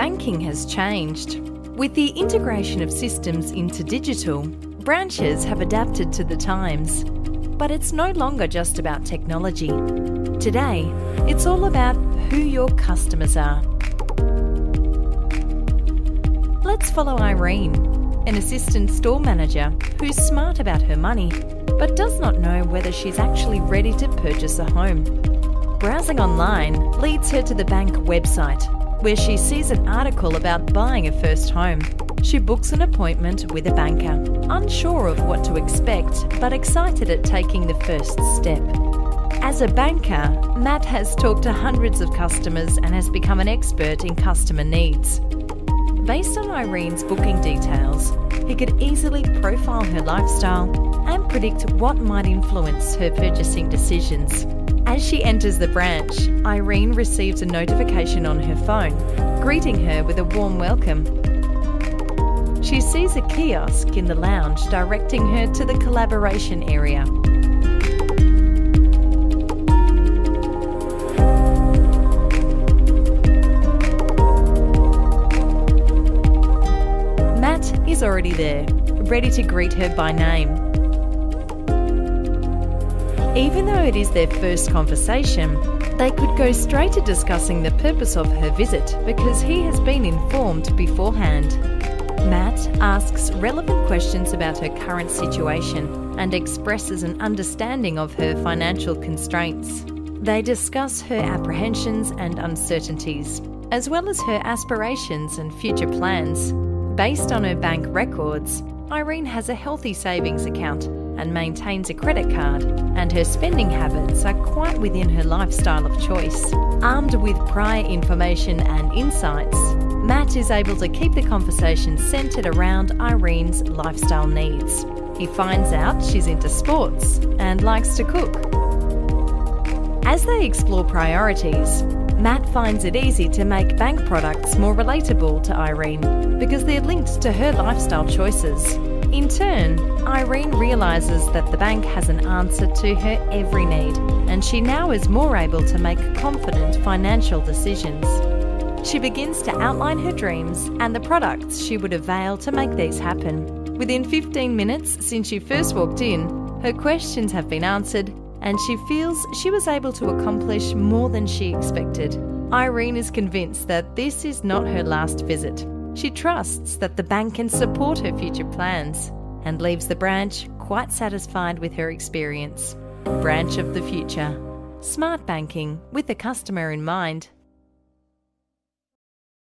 Banking has changed. With the integration of systems into digital, branches have adapted to the times. But it's no longer just about technology. Today, it's all about who your customers are. Let's follow Irene, an assistant store manager who's smart about her money, but does not know whether she's actually ready to purchase a home. Browsing online leads her to the bank website, where she sees an article about buying a first home. She books an appointment with a banker, unsure of what to expect, but excited at taking the first step. As a banker, Matt has talked to hundreds of customers and has become an expert in customer needs. Based on Irene's booking details, he could easily profile her lifestyle and predict what might influence her purchasing decisions. As she enters the branch, Irene receives a notification on her phone, greeting her with a warm welcome. She sees a kiosk in the lounge directing her to the collaboration area. Matt is already there, ready to greet her by name. Even though it is their first conversation, they could go straight to discussing the purpose of her visit because he has been informed beforehand. Matt asks relevant questions about her current situation and expresses an understanding of her financial constraints. They discuss her apprehensions and uncertainties, as well as her aspirations and future plans. Based on her bank records, Irene has a healthy savings account and maintains a credit card, and her spending habits are quite within her lifestyle of choice. Armed with prior information and insights, Matt is able to keep the conversation centred around Irene's lifestyle needs. He finds out she's into sports and likes to cook. As they explore priorities, Matt finds it easy to make bank products more relatable to Irene because they're linked to her lifestyle choices. In turn, Irene realises that the bank has an answer to her every need, and she now is more able to make confident financial decisions. She begins to outline her dreams and the products she would avail to make these happen. Within 15 minutes since she first walked in, her questions have been answered, and she feels she was able to accomplish more than she expected. Irene is convinced that this is not her last visit. She trusts that the bank can support her future plans and leaves the branch quite satisfied with her experience. Branch of the future. Smart banking with the customer in mind.